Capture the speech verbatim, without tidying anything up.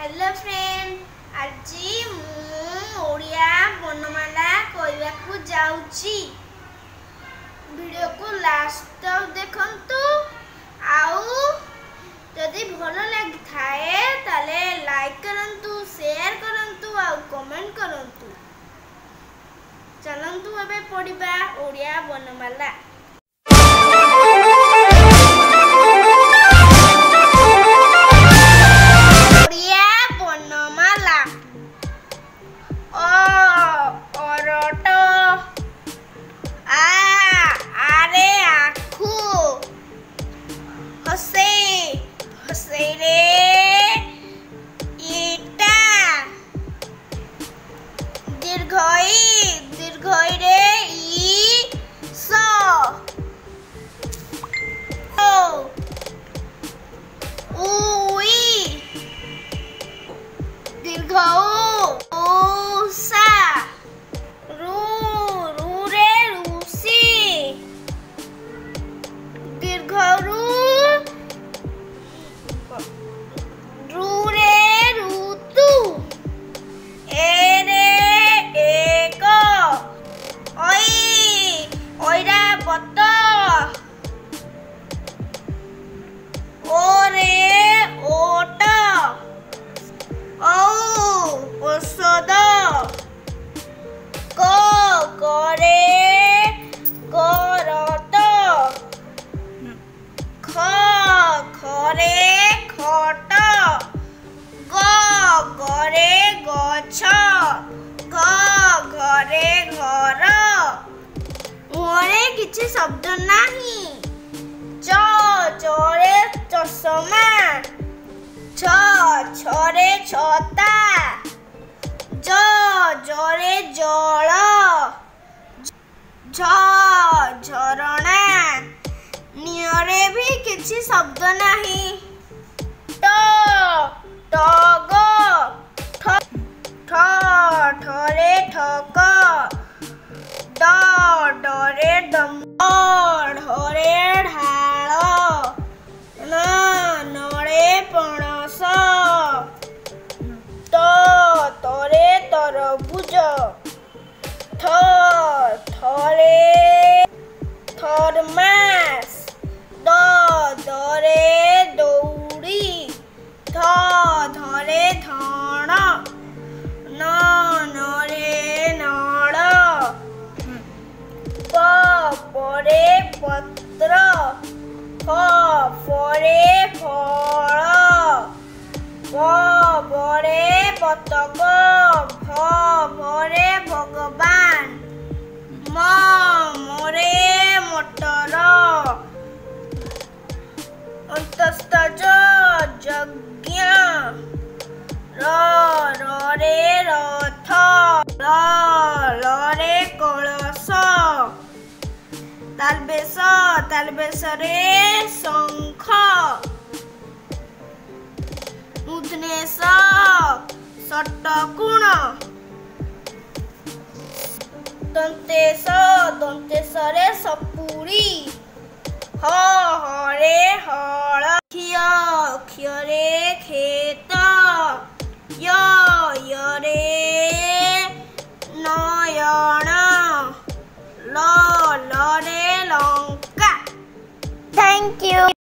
Hello friend, आज ओडिया वर्णमाला कहवाकू जाउची। वीडियो को लास्ट तक देखंतु। आउ जदि भल लगी थाए ताले लाइक करंतु, शेयर करंतु आ कमेंट करंतु। चलंतु एबे पढ़िबा ओडिया वर्णमाला। किछि शब्द नाही। च चरे चषमा, छ छरे छता, ज जरे जल, झ झरणा। नियरे भी किछि शब्द नाही। ट टग, ठ ठरे ठक, ड डरे डम, ढरे ढाल, न नरे पणस, त तरे तरबुज, थ थरे थर्मास, द दरे दौड़ी, ध धरे धण, न नरे नळ, प परे पत्र, फ फरे फल, भ भरे पतक, भ भरे भगवान, म मरे मटर, अन्तस्तज यज्ञ, र रे रथ, ल लरे कलश, तालबेस तालबेस रे शंख, मुद्नेश षट्कोण, दंतेश दंतेश रे सपुरी, ह हरे ह